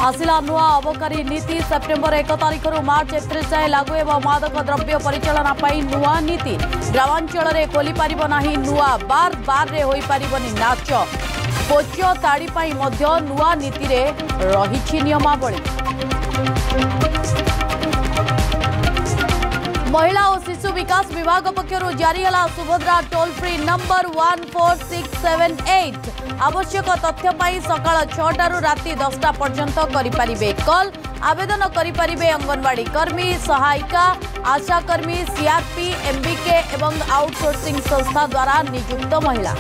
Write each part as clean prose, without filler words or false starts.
आसिला नुआ अबकारी नीति सेप्टेम्बर 1 तारिख मार्च 31 जाए लागू एवं मादक द्रव्य परिचालना नुआ नीति ग्रामांचल में खोली पारिब नाही नुआ बार बार रे होई पारिबनी नाच कोच ताड़ी पाई मध्य नुआ नीति रे रहिछि नियमावली। महिला और शिशु विकास विभाग पक्षर जारी है सुभद्रा टोल फ्री नंबर 14678 आवश्यक तथ्य पाई सकाळ 6 राति 10 पर्यंत करिपारिबे कॉल आवेदन करिपारिबे अंगनवाड़ी कर्मी सहायिका आशाकर्मी सीआरपी एमबीके एवं आउटसोर्सिंग संस्था द्वारा नियुक्त महिला।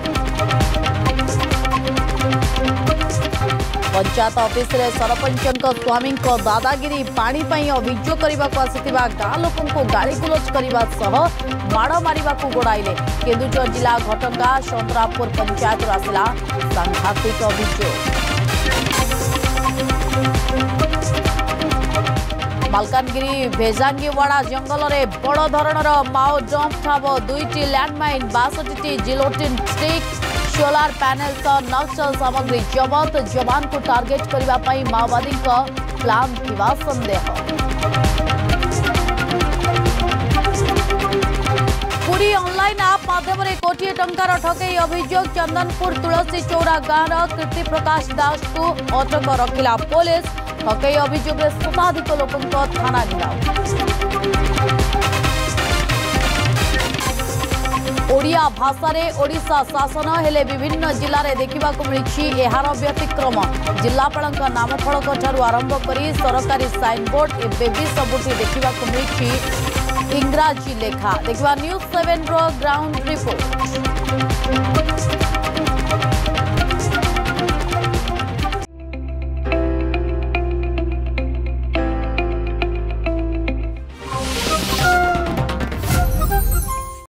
पंचायत ऑफिस रे सरपंचक स्वामी दादागिरी पानी पाई अभियोग करने आसिथिबा गाँ लोकों को गाड़ी गुलज करने माड़ मारिबा गोड़ाइले केन्दुझर जिला घटंगा चंद्रापुर पंचायत आसला सांघातिक अभियोग। मालकानगिरी भेजांगीवाड़ा जंगल में बड़ धरणर माओ जंप ठाब 2टी लैंडमाइन 62टी जिलोटिन स्टिक सोलार पैनल तो नक्सल सामग्री जबत जवान को टार्गेट करने माओवादी प्लान थिबा संदेह। पुरी ऑनलाइन आप माध्यम कोटी टंकार ठकई अभियोग चंदनपुर तुलसी चौरा गाँव कीर्ति प्रकाश दास को अटक रखिला पुलिस ठकई अभियोग शताधिक लोकों थाना गिराव। ओडिया भाषा रे ओडिशा शासन हेले विभिन्न जिले में देखा मिली यार व्यतिक्रम जिलापाल नामफलक ठारू आरंभ कर सरकारी साइनबोर्ड एवं सबुठी देखा मिली इंग्राजी लेखा। देखा न्यूज 7 ग्राउंड रिपोर्ट।